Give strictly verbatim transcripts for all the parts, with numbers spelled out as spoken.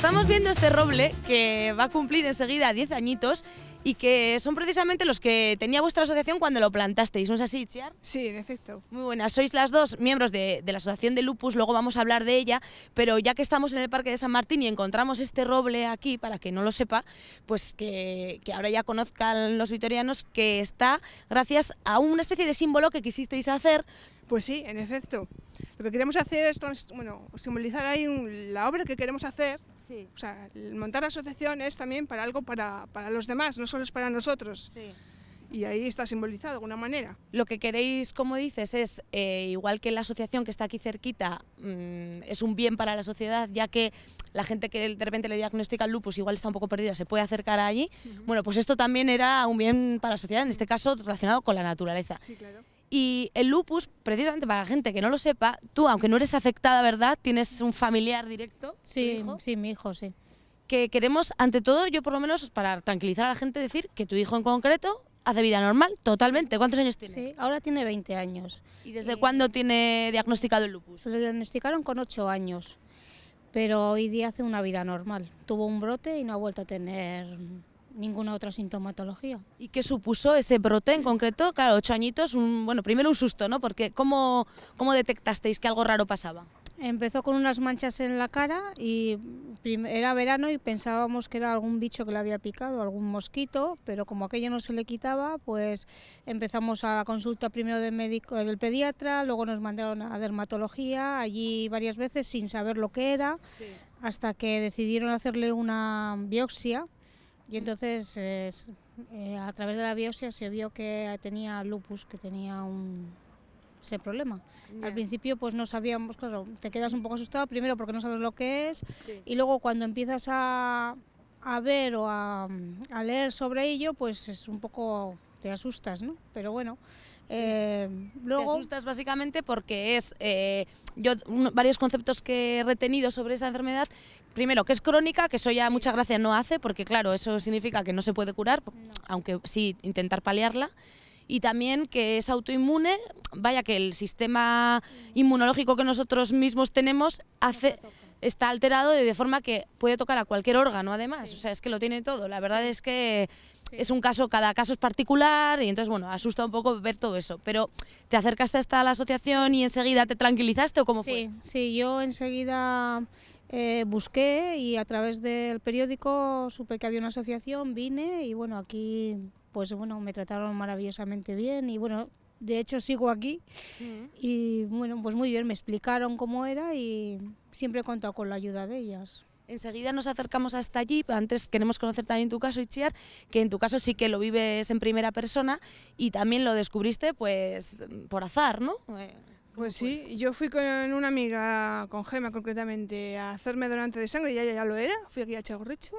estamos viendo este roble que va a cumplir enseguida diez añitos y que son precisamente los que tenía vuestra asociación cuando lo plantasteis, ¿no es así, Itziar? Sí, en efecto. Muy buenas, sois las dos miembros de, de la Asociación de Lupus, luego vamos a hablar de ella, pero ya que estamos en el Parque de San Martín y encontramos este roble aquí, para que no lo sepa, pues que, que ahora ya conozcan los vitorianos que está gracias a una especie de símbolo que quisisteis hacer. Pues sí, en efecto. Lo que queremos hacer es bueno, simbolizar ahí un, la obra que queremos hacer. Sí. O sea, montar la asociación es también para algo para, para los demás, no solo es para nosotros. Sí. Y ahí está simbolizado de alguna manera. Lo que queréis, como dices, es, eh, igual que la asociación que está aquí cerquita, mmm, es un bien para la sociedad, ya que la gente que de repente le diagnostica el lupus igual está un poco perdida, se puede acercar allí. Uh-huh. Bueno, pues esto también era un bien para la sociedad, en este caso relacionado con la naturaleza. Sí, claro. Y el lupus, precisamente para la gente que no lo sepa, tú, aunque no eres afectada, ¿verdad?, tienes un familiar directo. Sí, hijo, sí, mi hijo, sí. Que queremos, ante todo, yo por lo menos, para tranquilizar a la gente, decir que tu hijo en concreto hace vida normal, totalmente. ¿Cuántos años tiene? Sí, ahora tiene veinte años. ¿Y desde y... cuándo tiene diagnosticado el lupus? Se lo diagnosticaron con ocho años, pero hoy día hace una vida normal. Tuvo un brote y no ha vuelto a tener ninguna otra sintomatología. ¿Y qué supuso ese brote en concreto? Claro, ocho añitos, un, bueno, primero un susto, ¿no? Porque ¿cómo, cómo detectasteis que algo raro pasaba? Empezó con unas manchas en la cara y era verano y pensábamos que era algún bicho que le había picado, algún mosquito, pero como aquello no se le quitaba, pues empezamos a la consulta primero del médico, del pediatra, luego nos mandaron a dermatología, allí varias veces sin saber lo que era, sí. Hasta que decidieron hacerle una biopsia. Y entonces, eh, eh, a través de la biopsia se vio que tenía lupus, que tenía un, ese problema. Yeah. Al principio pues no sabíamos, claro, te quedas un poco asustado, primero porque no sabes lo que es, sí. Y luego cuando empiezas a, a ver o a, a leer sobre ello, pues es un poco, te asustas, ¿no? Pero bueno, sí. eh, luego... Te asustas básicamente porque es, eh, yo un, varios conceptos que he retenido sobre esa enfermedad. Primero, que es crónica, que eso ya mucha gracia no hace, porque claro, eso significa que no se puede curar, no. Aunque sí intentar paliarla. Y también que es autoinmune, vaya que el sistema inmunológico que nosotros mismos tenemos hace, está alterado de forma que puede tocar a cualquier órgano además, sí. O sea, es que lo tiene todo. La verdad es que sí. Es un caso, cada caso es particular y entonces, bueno, asusta un poco ver todo eso. Pero, ¿te acercaste hasta la asociación y enseguida te tranquilizaste o cómo sí, fue? Sí, yo enseguida... Eh, busqué y a través del periódico supe que había una asociación, vine y bueno, aquí pues bueno, me trataron maravillosamente bien y bueno, de hecho sigo aquí uh-huh. Y bueno, pues muy bien, me explicaron cómo era y siempre he contado con la ayuda de ellas. Enseguida nos acercamos hasta allí, pero antes queremos conocer también tu caso, Itziar, que en tu caso sí que lo vives en primera persona y también lo descubriste pues por azar, ¿no? Pues sí, yo fui con una amiga, con Gema concretamente, a hacerme donante de sangre y ella ya lo era, fui aquí a Chagorrecho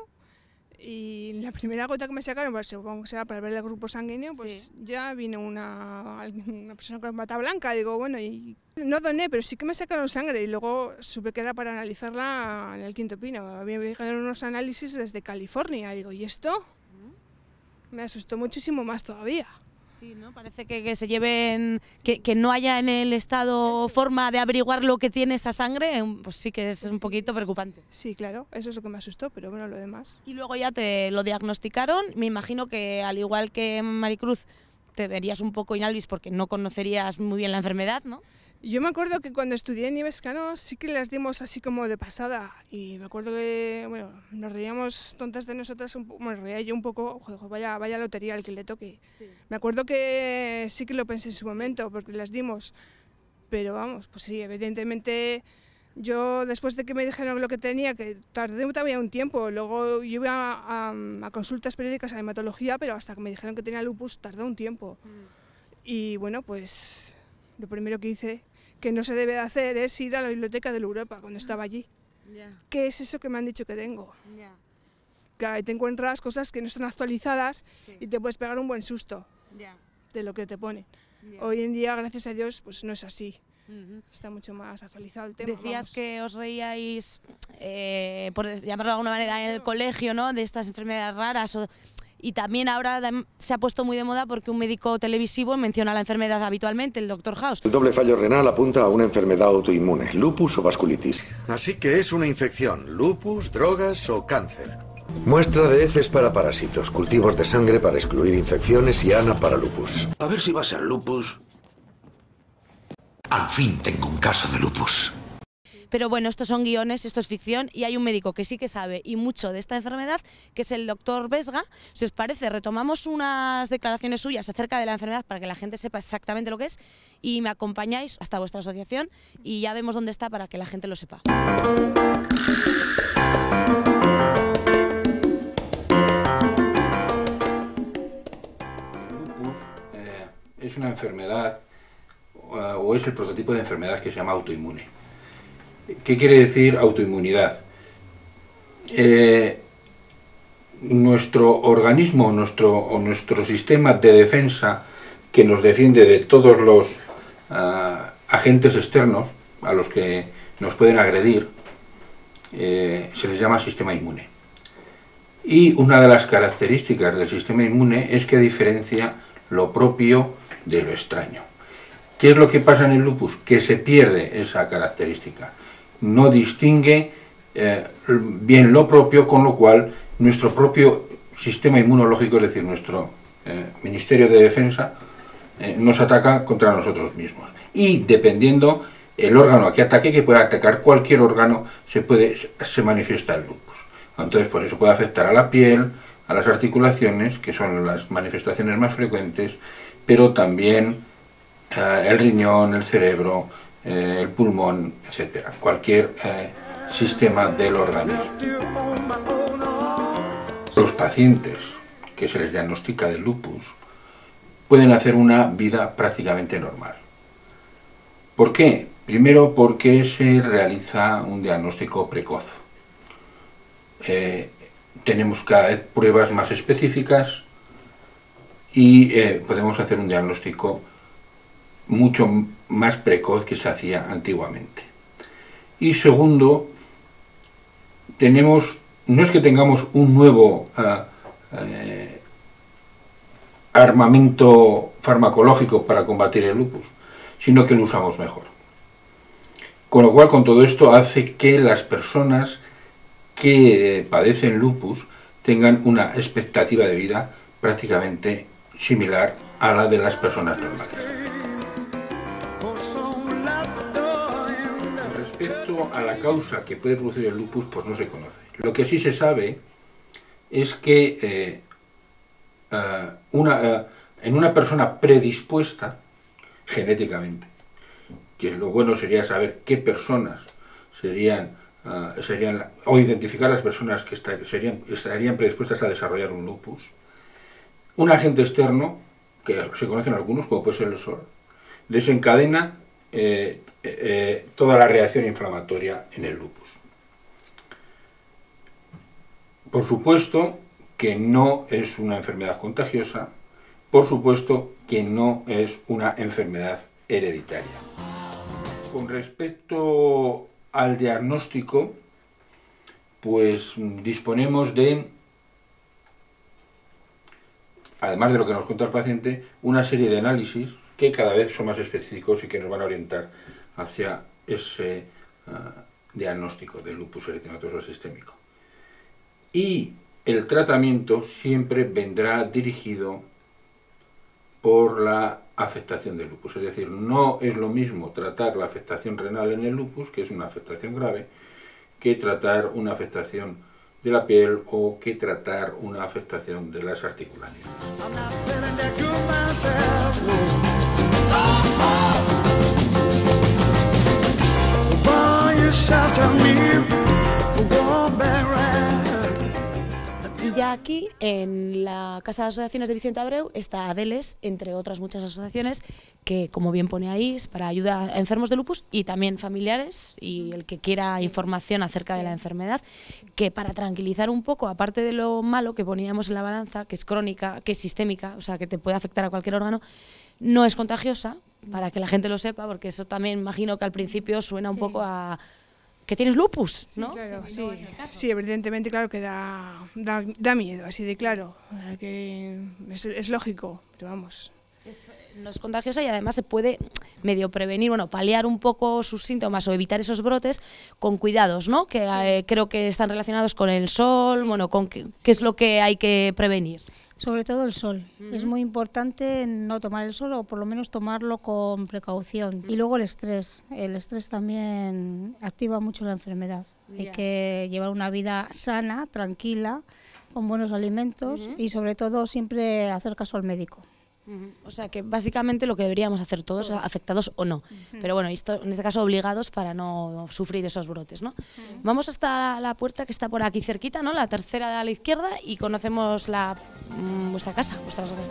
y la primera gota que me sacaron, pues supongo que será para ver el grupo sanguíneo, pues sí. Ya vino una, una persona con bata blanca, digo, bueno, y no doné, pero sí que me sacaron sangre y luego supe que era para analizarla en el Quinto Pino, había llegaron unos análisis desde California, digo, ¿y esto? Me asustó muchísimo más todavía. Sí, ¿no? Parece que, que se lleven, que, que no haya en el estado forma de averiguar lo que tiene esa sangre, pues sí que es un poquito preocupante. Sí, claro, eso es lo que me asustó, pero bueno, lo demás. Y luego ya te lo diagnosticaron, me imagino que al igual que Maricruz te verías un poco inalvis porque no conocerías muy bien la enfermedad, ¿no? Yo me acuerdo que cuando estudié en Nieves Cano sí que las dimos así como de pasada y me acuerdo que, bueno, nos reíamos tontas de nosotras, me reía yo un poco, joder, vaya, vaya lotería al que le toque. Sí. Me acuerdo que sí que lo pensé en su momento porque las dimos, pero vamos, pues sí, evidentemente yo después de que me dijeron lo que tenía, que tardé todavía un tiempo, luego yo iba a, a, a consultas periódicas a hematología, pero hasta que me dijeron que tenía lupus tardó un tiempo. Mm. Y bueno, pues lo primero que hice, que no se debe de hacer, es ir a la biblioteca de la Europa cuando estaba allí. Yeah. ¿Qué es eso que me han dicho que tengo? Yeah. Claro, y te encuentras cosas que no están actualizadas, sí. Y te puedes pegar un buen susto, yeah. De lo que te ponen. Yeah. Hoy en día, gracias a Dios, pues no es así. Uh-huh. Está mucho más actualizado el tema. Decías vamos. Que os reíais, eh, por llamarlo de alguna manera, en el colegio, ¿no? De estas enfermedades raras. O Y también ahora se ha puesto muy de moda porque un médico televisivo menciona la enfermedad habitualmente, el doctor House. El doble fallo renal apunta a una enfermedad autoinmune, lupus o vasculitis. Así que es una infección, lupus, drogas o cáncer. Muestra de heces para parásitos, cultivos de sangre para excluir infecciones y ana para lupus. A ver si va a ser lupus. Al fin tengo un caso de lupus. Pero bueno, estos son guiones, esto es ficción y hay un médico que sí que sabe y mucho de esta enfermedad, que es el doctor Vesga. Si os parece, retomamos unas declaraciones suyas acerca de la enfermedad para que la gente sepa exactamente lo que es y me acompañáis hasta vuestra asociación y ya vemos dónde está para que la gente lo sepa. El lupus eh, es una enfermedad uh, o es el prototipo de enfermedad que se llama autoinmune. ¿Qué quiere decir autoinmunidad? Eh, nuestro organismo nuestro, o nuestro sistema de defensa que nos defiende de todos los uh, agentes externos a los que nos pueden agredir, eh, se les llama sistema inmune. Y una de las características del sistema inmune es que diferencia lo propio de lo extraño. ¿Qué es lo que pasa en el lupus? Que se pierde esa característica. No distingue eh, bien lo propio, con lo cual nuestro propio sistema inmunológico, es decir, nuestro eh, Ministerio de Defensa, eh, nos ataca contra nosotros mismos. Y dependiendo el órgano a que ataque, que puede atacar cualquier órgano, se, puede, se manifiesta el lupus. Entonces, por eso puede afectar a la piel, a las articulaciones, que son las manifestaciones más frecuentes, pero también eh, el riñón, el cerebro, Eh, el pulmón, etcétera, cualquier eh, sistema del organismo. Los pacientes que se les diagnostica de lupus pueden hacer una vida prácticamente normal. ¿Por qué? Primero porque se realiza un diagnóstico precoz. Eh, tenemos cada vez pruebas más específicas y eh, podemos hacer un diagnóstico mucho más precoz que se hacía antiguamente. Y segundo, tenemos, no es que tengamos un nuevo uh, eh, armamento farmacológico para combatir el lupus, sino que lo usamos mejor. Con lo cual, con todo esto hace que las personas que eh, padecen lupus tengan una expectativa de vida prácticamente similar a la de las personas normales. Respecto a la causa que puede producir el lupus, pues no se conoce. Lo que sí se sabe es que eh, uh, una, uh, en una persona predispuesta genéticamente, que lo bueno sería saber qué personas serían, uh, serían o identificar las personas que está, serían, estarían predispuestas a desarrollar un lupus, un agente externo, que se conocen algunos, como puede ser el sol, desencadena eh, eh, toda la reacción inflamatoria en el lupus. Por supuesto que no es una enfermedad contagiosa, por supuesto que no es una enfermedad hereditaria. Con respecto al diagnóstico, pues disponemos de, además de lo que nos cuenta el paciente, una serie de análisis que cada vez son más específicos y que nos van a orientar hacia ese uh, diagnóstico de lupus eritematoso sistémico. Y el tratamiento siempre vendrá dirigido por la afectación del lupus. Es decir, no es lo mismo tratar la afectación renal en el lupus, que es una afectación grave, que tratar una afectación de la piel o que tratar una afectación de las articulaciones. Y ya aquí, en la Casa de Asociaciones de Vicente Abreu, está Adeles, entre otras muchas asociaciones, que, como bien pone ahí, es para ayuda a enfermos de lupus y también familiares, y el que quiera información acerca de la enfermedad, que para tranquilizar un poco, aparte de lo malo que poníamos en la balanza, que es crónica, que es sistémica, o sea, que te puede afectar a cualquier órgano, no es contagiosa, para que la gente lo sepa, porque eso también imagino que al principio suena un Sí. poco a... que tienes lupus, ¿no? Sí, claro, Si sí, no es el caso. sí, evidentemente, claro que da, da, da miedo, así de claro, que es, es lógico, pero vamos. Es, no es contagiosa y además se puede medio prevenir, bueno, paliar un poco sus síntomas o evitar esos brotes con cuidados, ¿no? Que sí. eh, creo que están relacionados con el sol, sí. bueno, con qué, qué es lo que hay que prevenir. Sobre todo el sol. Uh-huh. Es muy importante no tomar el sol o por lo menos tomarlo con precaución. Uh-huh. Y luego el estrés. El estrés también activa mucho la enfermedad. Yeah. Hay que llevar una vida sana, tranquila, con buenos alimentos uh-huh. y sobre todo siempre hacer caso al médico. Uh-huh. O sea que básicamente lo que deberíamos hacer todos, uh-huh. afectados o no, uh-huh. pero bueno, esto, en este caso obligados para no sufrir esos brotes, ¿no? Uh-huh. Vamos hasta la puerta que está por aquí cerquita, ¿no? La tercera a la izquierda y conocemos la, mmm, vuestra casa, vuestra asociación.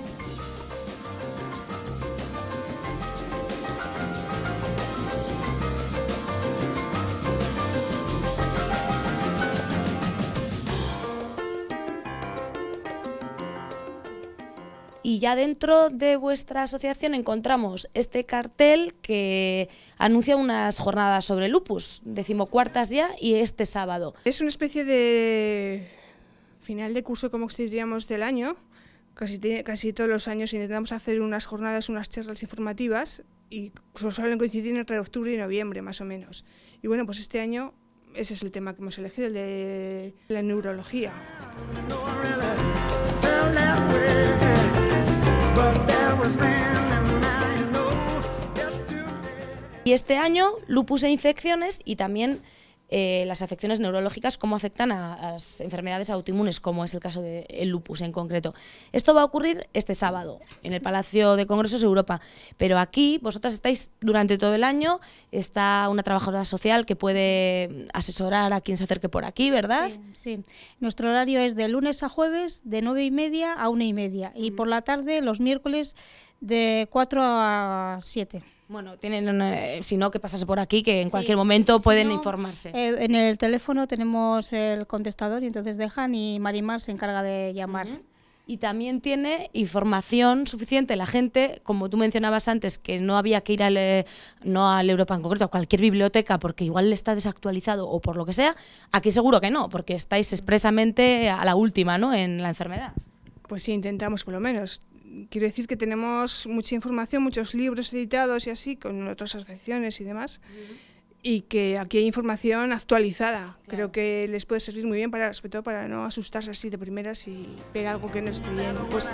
Y ya dentro de vuestra asociación encontramos este cartel que anuncia unas jornadas sobre lupus, decimocuartas ya, y este sábado. Es una especie de final de curso, como diríamos, del año. Casi, casi todos los años intentamos hacer unas jornadas, unas charlas informativas, y suelen coincidir entre octubre y noviembre, más o menos. Y bueno, pues este año ese es el tema que hemos elegido, el de la neurología. Y este año, lupus e infecciones y también eh, las afecciones neurológicas, cómo afectan a, a las enfermedades autoinmunes, como es el caso del lupus en concreto. Esto va a ocurrir este sábado en el Palacio de Congresos Europa, pero aquí vosotras estáis durante todo el año, está una trabajadora social que puede asesorar a quien se acerque por aquí, ¿verdad? Sí, sí. Nuestro horario es de lunes a jueves, de nueve y media a una y media, y por la tarde los miércoles de cuatro a siete. Bueno, tienen una, si no, que pasarse por aquí, que en sí, cualquier momento si pueden no, informarse. Eh, en el teléfono tenemos el contestador y entonces dejan y Marimar se encarga de llamar. Uh-huh. Y también tiene información suficiente la gente, como tú mencionabas antes, que no había que ir al, eh, no al Europa en concreto, a cualquier biblioteca porque igual está desactualizado o por lo que sea. Aquí seguro que no, porque estáis expresamente a la última, ¿no?, en la enfermedad. Pues sí, intentamos por lo menos. Quiero decir que tenemos mucha información, muchos libros editados y así, con otras asociaciones y demás, uh-huh. y que aquí hay información actualizada. Claro. Creo que les puede servir muy bien, para, sobre todo para no asustarse así de primeras y ver algo que no esté bien puesto.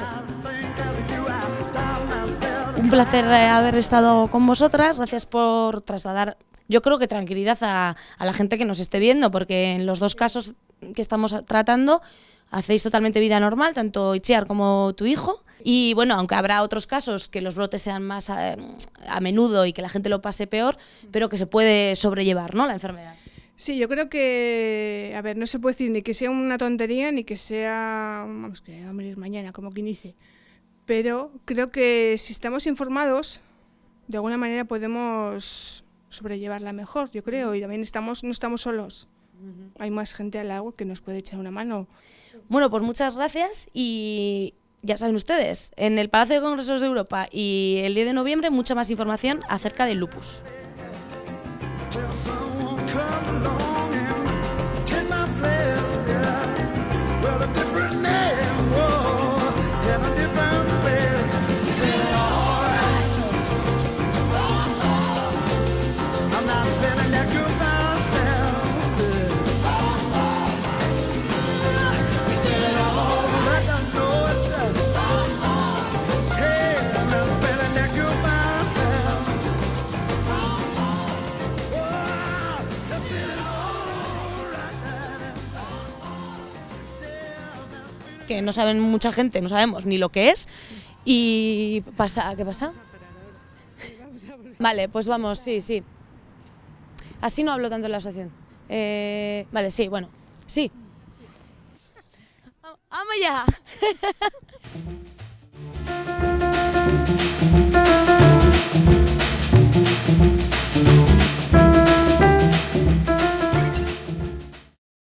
Un placer haber estado con vosotras, gracias por trasladar, yo creo que tranquilidad a, a la gente que nos esté viendo, porque en los dos casos que estamos tratando hacéis totalmente vida normal, tanto Itziar como tu hijo. Y bueno, aunque habrá otros casos que los brotes sean más a, a menudo y que la gente lo pase peor, pero que se puede sobrellevar, ¿no?, la enfermedad. Sí, yo creo que, a ver, no se puede decir ni que sea una tontería ni que sea, vamos, que va a morir mañana, como quien dice. Pero creo que si estamos informados, de alguna manera podemos sobrellevarla mejor, yo creo, y también estamos, no estamos solos. Hay más gente al lado que nos puede echar una mano. Bueno, pues muchas gracias y ya saben ustedes, en el Palacio de Congresos de Europa y el diez de noviembre mucha más información acerca del lupus. Que no saben mucha gente, no sabemos ni lo que es. Y pasa, ¿qué pasa? Vale, pues vamos, sí, sí. Así no hablo tanto en la asociación. Eh, vale, sí, bueno, sí. ¡Vamos ya!